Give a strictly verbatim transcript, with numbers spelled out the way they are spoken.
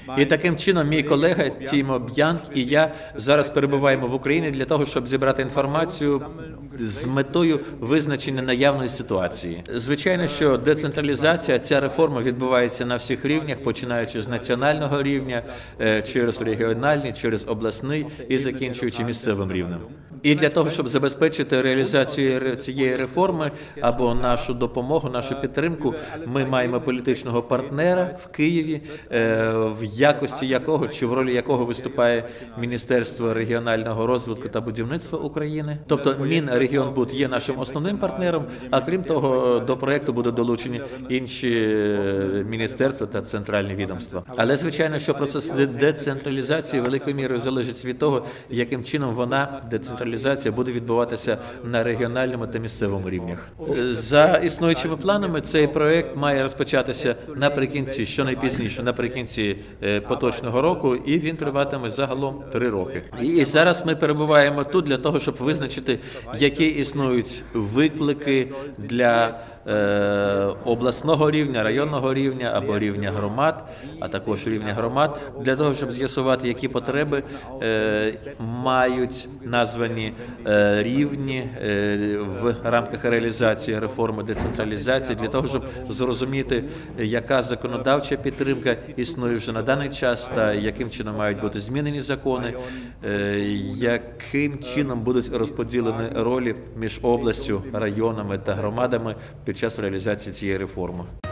І таким чином мій колега Тімо Б'янк і я зараз перебуваємо в Україні для того, щоб зібрати інформацію з метою визначення наявної ситуації. Звичайно, що децентралізація, ця реформа відбувається на всіх рівнях, починаючи з національного рівня, через регіональний, через обласний і закінчуючи місцевим рівнем. І для того, щоб забезпечити реалізацію цієї реформи або нашу допомогу, нашу підтримку, ми маємо політичного партнера в Києві, в якості якого чи в ролі якого виступає Міністерство регіонального розвитку та будівництва України. Тобто Мінрегіонбуд є нашим основним партнером, а крім того, до проєкту будуть долучені інші міністерства та центральні відомства. Але, звичайно, що процес децентралізації великою мірою залежить від того, яким чином вона, децентралізація, буде відбуватися на регіональному та місцевому рівнях. За існуючими планами, цей проєкт має розпочатися наприкінці, щонайпізніше, наприкінці поточного року, і він триватиме загалом три роки. І зараз ми перебуваємо тут для того, щоб визначити, які існують виклики для е, обласного рівня, районного рівня або рівня громад, а також рівня громад, для того, щоб з'ясувати, які потреби е, мають названі е, рівні е, в рамках реалізації реформи децентралізації, для того, щоб зрозуміти, яка законодавча підтримка існує вже на даний час та яким чином мають бути змінені закони, е, яким чином будуть розподілені ролі між областю, районами та громадами під час реалізації цієї реформи.